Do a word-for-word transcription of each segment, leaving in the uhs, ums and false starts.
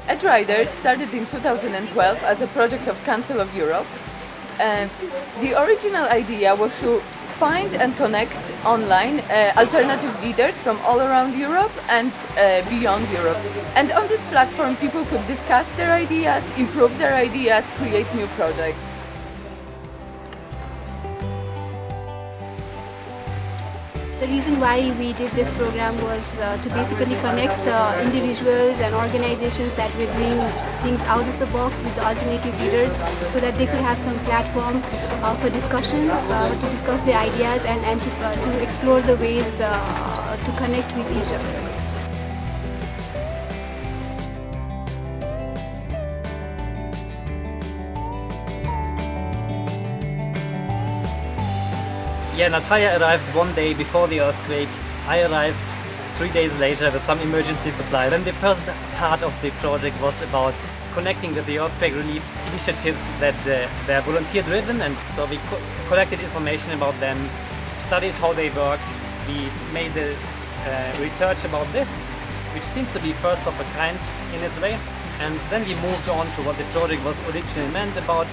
EdRider started in two thousand twelve as a project of Council of Europe. Uh, the original idea was to find and connect online uh, alternative leaders from all around Europe and uh, beyond Europe. And on this platform people could discuss their ideas, improve their ideas, create new projects. The reason why we did this program was uh, to basically connect uh, individuals and organizations that were doing things out of the box with the alternative leaders, so that they could have some platform uh, for discussions, uh, to discuss their ideas and, and to, uh, to explore the ways uh, to connect with each other. Yeah, Natalia arrived one day before the earthquake. I arrived three days later with some emergency supplies. And the first part of the project was about connecting with the earthquake relief initiatives that uh, were volunteer driven, and so we co collected information about them, studied how they work, we made the uh, research about this, which seems to be first of a kind in its way, and then we moved on to what the project was originally meant about.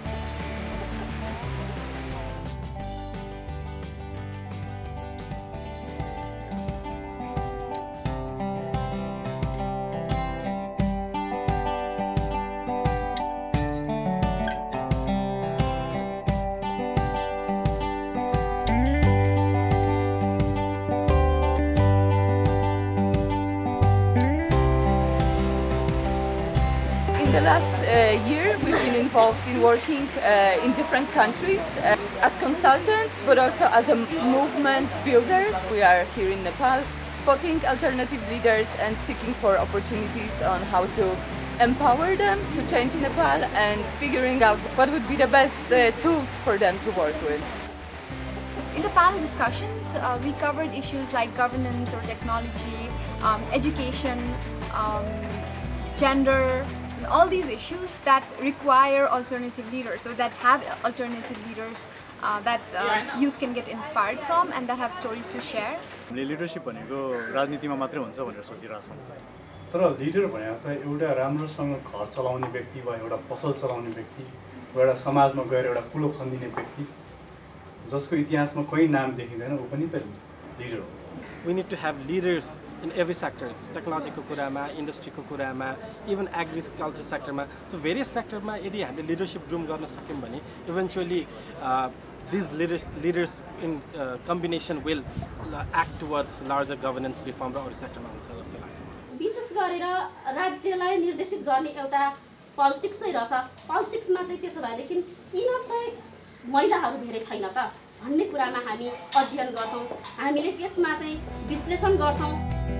In the last uh, year, we've been involved in working uh, in different countries uh, as consultants, but also as a movement builders. We are here in Nepal, spotting alternative leaders and seeking for opportunities on how to empower them to change Nepal, and figuring out what would be the best uh, tools for them to work with. In the panel discussions, uh, we covered issues like governance or technology, um, education, um, gender, all these issues that require alternative leaders, or that have alternative leaders uh, that uh, youth can get inspired from and that have stories to share. Leadership भनेको राजनीतिमा मात्रै हुन्छ भनेर सोचिरहेको छौँ। तर leader भनेको त एउटा राम्रोसँग घर चलाउने व्यक्ति वा एउटा पसल चलाउने व्यक्ति वा एउटा समाजमा गएर एउटा कुलो खन्दिने व्यक्ति जसको इतिहासमा कहीँ नाम देखिँदैन उ पनि त लिडर हो। We need to have leaders in every sectors, technological kurama, industry ko kurama, even agriculture sector ma. So various sector ma यदि हामीले leadership groom गर्न सक्यौं भने eventually uh, these leaders leaders in uh, combination will uh, act towards larger governance reform र अरु sector मा हुन्छ जस्तो लाग्छ। विशेष गरेर राज्यलाई निर्देशित गर्ने एउटा पोलिटिक्स नै रहेछ। पोलिटिक्स मा चाहिँ त्यसो भएदेखि किन त महिलाहरू धेरै छैन त भन्ने कुरामा हामी अध्ययन गर्छौं, हामीले त्यसमा चाहिँ विश्लेषण गर्छौं।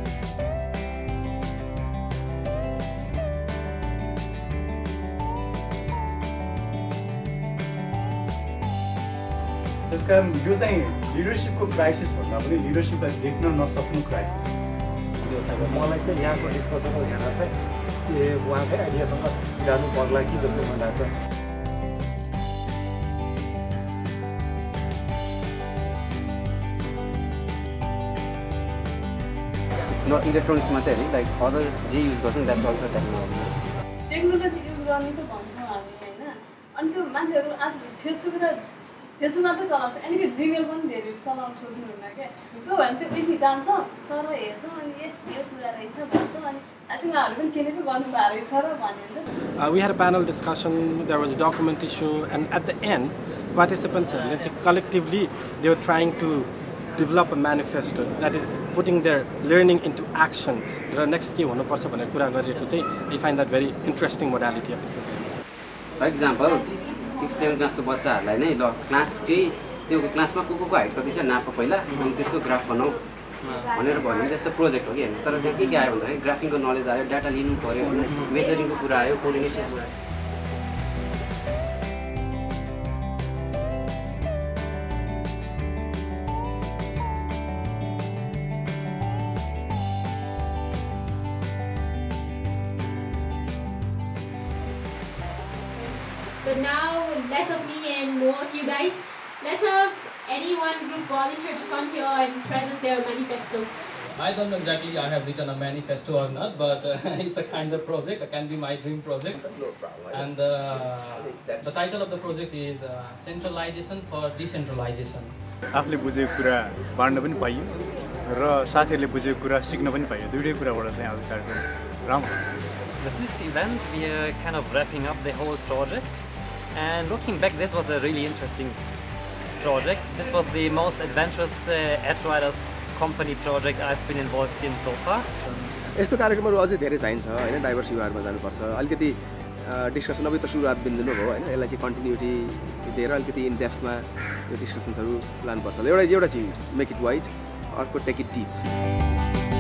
त्यसकारण यो चाहिँ लिडरशिपको क्राइसिस भन्दा पनि लिडरशिपलाई देख्न नसक्नु क्राइसिस हो। मलाई चाहिँ यहाँको डिस्कसनको हेर्दा चाहिँ उहाँकै आइडियासँग जानु पर्ला कि जस्तो मन लाग्छ। Not electronics मात्रै हैन, like other जे युज गर्छन् that's also technology. Technology use गर्ने त भन्छौँ हामी हैन, अनि त्यो मान्छेहरू आज फेसबुक र फेसबुक मात्रै चलाउँछ, अनि के जिमेल पनि धेरै चलाउन खोज्नुहुन्न के, त्यो भने त्यो देखि जान्छ सर हेर्छौँ अनि ए यो कुरा रहेछ भन्छौँ, अनि आजकल उहाँहरू पनि केही पनि गर्नु भएको रहेछ र भन्नुहुन्छ। We had a panel discussion, there was a document issue, and at the end participants let's say collectively they were trying to develop a manifesto that is putting their learning into action. Raw next के हुनुपर्छ भनेर कुरा गरिएको चाहिँ I find that very interesting modality of the program. For example, six seven क्लासको बच्चाहरूलाई नै ल क्लासकै त्यो क्लासमा को को हाइट कति छ नाप पहिला अनि त्यसको ग्राफ बनाऊ भनेर भन्ने त्यस्तो प्रोजेक्ट हो कि हैन, तर त्यो के के आयो भन्दाखेरि ग्राफिङको नलेज आयो, डाटा लिनु पर्यो, मेजरिङको कुरा आयो, कोअर्डिनेसन कुरा आयो। So now less of me and more of you guys. Let's have any one group volunteer to come here and present their manifesto. I don't know exactly I have written a manifesto or not, but uh, it's a kind of project. It can be my dream project. And uh, the title of the project is uh, Centralization for Decentralization. आफूले बुझेको कुरा बाँड्न पनि पाइयो र साथीहरूले बुझेको कुरा सिक्न पनि पाइयो दुईटै कुराबाट चाहिँ आज कार्यक्रम राम्रो With this event we are kind of wrapping up the whole project, and looking back this was a really interesting project. This was the most adventurous uh, Edge Riders company project I've been involved in so far. यस्तो कार्यक्रमहरु अझै धेरै चाहिन्छ हैन diverse युवाहरुमा जानुपर्छ अलिकति discussion अब त सुरुवात बिन्दुमा भयो हैन यसलाई चाहिँ कन्टिन्युटी दिएर अलिकति इन डेप्थमा यो डिस्कसन्सहरु लानुपर्छ एउटा एउटा चाहिँ मेक इट वाइड अर्को टेक इट डीप